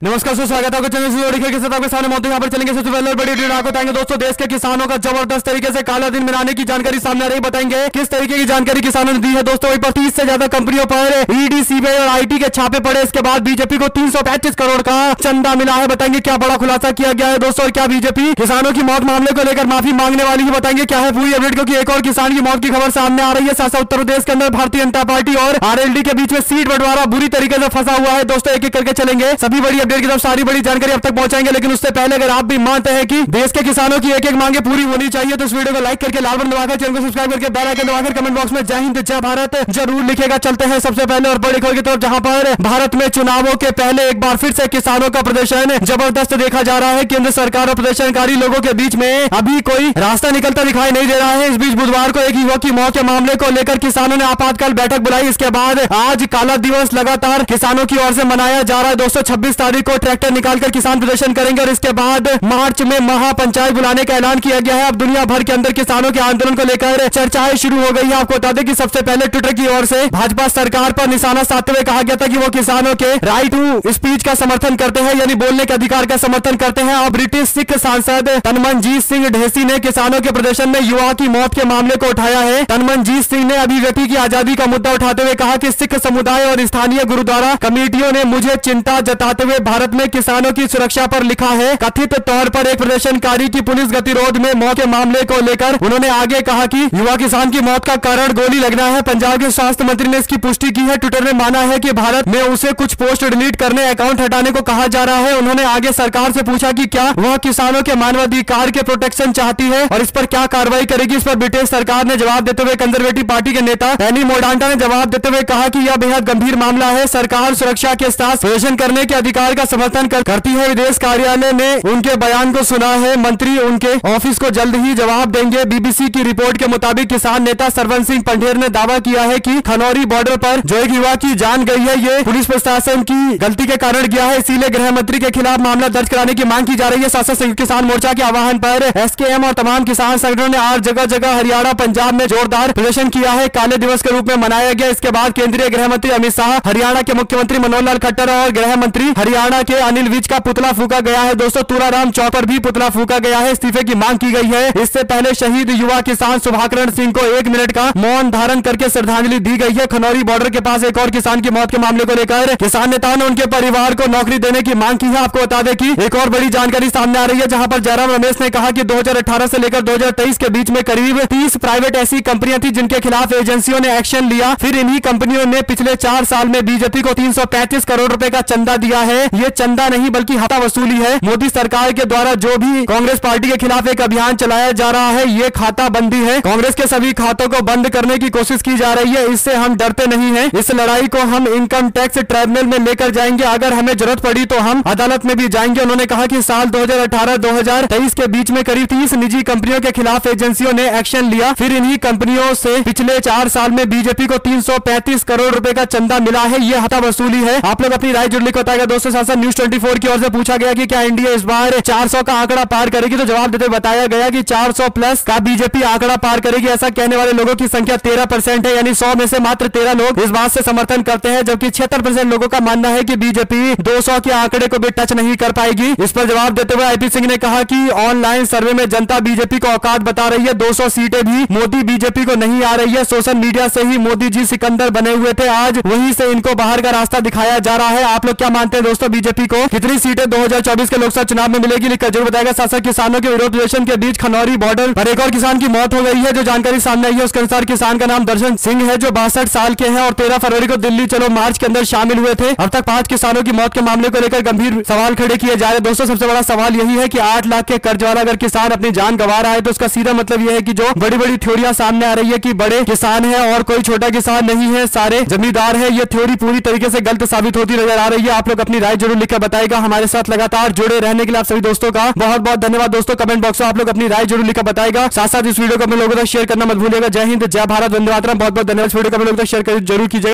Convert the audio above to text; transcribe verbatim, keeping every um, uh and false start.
नमस्कार दोस्तों, स्वागत है आपका चैनल से के साथ आपके सामने मौत यहाँ पर चलेंगे। सबसे पहले बड़ी वीडियो आपको बताएंगे दोस्तों, देश के किसानों का जबरदस्त तरीके से काला दिन मनाने की जानकारी सामने आ रही, बताएंगे किस तरीके की जानकारी किसानों ने दी है। दोस्तों वहीं पर तीस से ज्यादा कंपनियों पर ईडी, सीबीआई और आईटी के छापे पड़े। इसके बाद बीजेपी को तीन सौ पैंतीस करोड़ का चंदा मिला है। बताएंगे क्या बड़ा खुलासा किया गया है दोस्तों, और क्या बीजेपी किसानों की मौत मामले को लेकर माफी मांगने वाली है। बताएंगे क्या है पूरी अपडेट, क्योंकि एक और किसान की मौत की खबर सामने आ रही है। साथ उत्तर प्रदेश के अंदर भारतीय जनता पार्टी और आरएलडी के बीच में सीट बंटवारा बुरी तरीके से फंसा हुआ है। दोस्तों एक एक करके चलेंगे, सभी बड़ी अपडेट की तरफ सारी बड़ी जानकारी अब तक पहुंचाएंगे। लेकिन उससे पहले अगर आप भी मानते हैं कि देश के किसानों की एक एक मांगे पूरी होनी चाहिए तो इस वीडियो को लाइक करके लाल बटन दबाकर चैनल को सब्सक्राइब करके बेल आइकन दबाकर कमेंट बॉक्स में जय हिंद जय भारत जरूर लिखेगा। चलते हैं सबसे पहले और बड़ी खबर की तरफ, जहां पर भारत में चुनावों के पहले एक बार फिर से किसानों का प्रदर्शन जबरदस्त देखा जा रहा है। केंद्र सरकार और प्रदर्शनकारी लोगों के बीच में अभी कोई रास्ता निकलता दिखाई नहीं दे रहा है। इस बीच बुधवार को एक युवक की मौत के मामले को लेकर किसानों ने आपातकाल बैठक बुलाई। इसके बाद आज काला दिवस लगातार किसानों की ओर से मनाया जा रहा है। दोस्तों छब्बीस तारीख को ट्रैक्टर निकालकर किसान प्रदर्शन करेंगे और इसके बाद मार्च में महापंचायत बुलाने का ऐलान किया गया है। अब दुनिया भर के अंदर किसानों के आंदोलन को लेकर चर्चाएं शुरू हो गई है। आपको बता दें कि सबसे पहले ट्विटर की ओर से भाजपा सरकार पर निशाना साधते हुए कहा गया था कि वो किसानों के राइट टू स्पीच का समर्थन करते हैं, यानी बोलने के अधिकार का समर्थन करते हैं। और ब्रिटिश सिख सांसद तनमनजीत सिंह ढेसी ने किसानों के प्रदर्शन में युवा की मौत के मामले को उठाया है। तनमनजीत सिंह ने अभिव्यक्ति की आजादी का मुद्दा उठाते हुए कहा कि सिख समुदाय और स्थानीय गुरुद्वारा कमेटियों ने मुझे चिंता जताते हुए भारत में किसानों की सुरक्षा पर लिखा है। कथित तौर पर एक प्रदर्शनकारी की पुलिस गतिरोध में मौत के मामले को लेकर उन्होंने आगे कहा कि युवा किसान की मौत का कारण गोली लगना है। पंजाब के स्वास्थ्य मंत्री ने इसकी पुष्टि की है। ट्विटर ने माना है कि भारत में उसे कुछ पोस्ट डिलीट करने, अकाउंट हटाने को कहा जा रहा है। उन्होंने आगे सरकार से पूछा कि क्या वह किसानों के मानवाधिकार के प्रोटेक्शन चाहती है और इस पर क्या कार्रवाई करेगी। इस पर ब्रिटिश सरकार ने जवाब देते हुए कंजर्वेटिव पार्टी के नेता एनी मोडांटा ने जवाब देते हुए कहा कि यह बेहद गंभीर मामला है। सरकार सुरक्षा के साथ प्रदर्शन करने के अधिकार का समर्थन कर, करती है। विदेश कार्यालय ने उनके बयान को सुना है। मंत्री उनके ऑफिस को जल्द ही जवाब देंगे। बीबीसी की रिपोर्ट के मुताबिक किसान नेता सरवन सिंह पंढेर ने दावा किया है कि खनौरी बॉर्डर पर जो एक युवा की जान गई है, ये पुलिस प्रशासन की गलती के कारण गया है। इसीलिए गृह मंत्री के खिलाफ मामला दर्ज कराने की मांग की जा रही है। साथ संयुक्त किसान मोर्चा के आह्वान पर एसकेएम और तमाम किसान संगठनों ने आज जगह जगह हरियाणा, पंजाब में जोरदार प्रदर्शन किया है। काले दिवस के रूप में मनाया गया। इसके बाद केंद्रीय गृह मंत्री अमित शाह, हरियाणा के मुख्यमंत्री मनोहर लाल खट्टर और गृह मंत्री हरियाणा के अनिल विज का पुतला फूका गया है। दोस्तों तुराराम चौक पर भी पुतला फूका गया है। इस्तीफे की मांग की गई है। इससे पहले शहीद युवा किसान सुभाकरण सिंह को एक मिनट का मौन धारण करके श्रद्धांजलि दी गई है। खनौरी बॉर्डर के पास एक और किसान की मौत के मामले को लेकर किसान नेताओं ने उनके परिवार को नौकरी देने की मांग की है। आपको बता दें कि एक और बड़ी जानकारी सामने आ रही है, जहां पर जयराम रमेश ने कहा कि दो हज़ार अठारह से लेकर दो हज़ार तेईस के बीच में करीब तीस प्राइवेट ऐसी कंपनियां थी जिनके खिलाफ एजेंसियों ने एक्शन लिया। फिर इन्हीं कंपनियों ने पिछले चार साल में बीजेपी को तीन सौ पैंतीस करोड़ रुपए का चंदा दिया है। ये चंदा नहीं बल्कि हफ्ता वसूली है। मोदी सरकार के द्वारा जो भी कांग्रेस पार्टी के खिलाफ एक अभियान चलाया जा रहा है, ये खाता बंदी है। कांग्रेस के सभी खातों को बंद करने की कोशिश की जा रही है। इससे हम डरते नहीं हैं। इस लड़ाई को हम इनकम टैक्स ट्राइब्यूनल में लेकर जाएंगे। अगर हमें जरूरत पड़ी तो हम अदालत में भी जाएंगे। उन्होंने कहा कि साल दो हज़ार अठारह दो हज़ार तेईस के बीच में करीब तीस निजी कंपनियों के खिलाफ एजेंसियों ने एक्शन लिया। फिर इन्हीं कंपनियों से पिछले चार साल में बीजेपी को तीन सौ पैंतीस करोड़ रुपए का चंदा मिला है। ये हत्ता वसूली है। आप लोग अपनी राय जरूर लिख बताएगा। दोस्तों साथ न्यूज ट्वेंटी फोर की ओर से पूछा गया कि क्या इंडिया इस बार चार सौ का आंकड़ा पार करेगी, तो जवाब देते बताया गया कि चार सौ प्लस का बीजेपी आंकड़ा पार करेगी। ऐसा कहने वाले लोगों की संख्या तेरह परसेंट है, यानी सौ में से मात्र तेरह लोग इस बात से समर्थन करते हैं, जबकि छिहत्तर परसेंट लोगों का मानना है कि बीजेपी दो सौ के आंकड़े को भी टच नहीं कर पाएगी। इस पर जवाब देते हुए आईपी सिंह ने कहा कि ऑनलाइन सर्वे में जनता बीजेपी को औकात बता रही है। दो सौ सीटें भी मोदी बीजेपी को नहीं आ रही है। सोशल मीडिया से ही मोदी जी सिकंदर बने हुए थे, आज वहीं से इनको बाहर का रास्ता दिखाया जा रहा है। आप लोग क्या मानते हैं दोस्तों, बीजेपी को कितनी सीटें दो हज़ार चौबीस के लोकसभा चुनाव में मिलेगी, लिखकर जरूर बताएगा। साथ साथ किसानों के विरोध प्रदर्शन के बीच खनौरी बॉर्डर पर एक और किसान की मौत हो गई है। जो जानकारी सामने आई है उसके अनुसार किसान का नाम दर्शन सिंह है, जो बासठ साल के हैं और तेरह फरवरी को दिल्ली चलो मार्च के अंदर शामिल हुए थे। अब तक पांच किसानों की मौत के मामले को लेकर गंभीर सवाल खड़े किए जा रहे हैं। दोस्तों सबसे बड़ा सवाल यही है कि आठ लाख के कर्ज वाला अगर किसान अपनी जान गंवा रहा है तो उसका सीधा मतलब यह है कि जो बड़ी बड़ी थ्योरियां सामने आ रही है कि बड़े किसान है और कोई छोटा किसान नहीं है, सारे जमींदार है, ये थ्योरी पूरी तरीके से गलत साबित होती नजर आ रही है। आप लोग अपनी राय जरूर लिखकर बताएगा। हमारे साथ लगातार जुड़े रहने के लिए आप सभी दोस्तों का बहुत बहुत धन्यवाद। दोस्तों कमेंट बॉक्स में आप लोग अपनी राय जरूर लिखकर बताएगा। साथ साथ इस वीडियो को अपने लोगों तक शेयर करना मत भूलिएगा। जय हिंद जय भारत, वंदे मातरम। बहुत बहुत धन्यवाद। वीडियो को अपने लोगों तक शेयर जरूर कीजिएगा।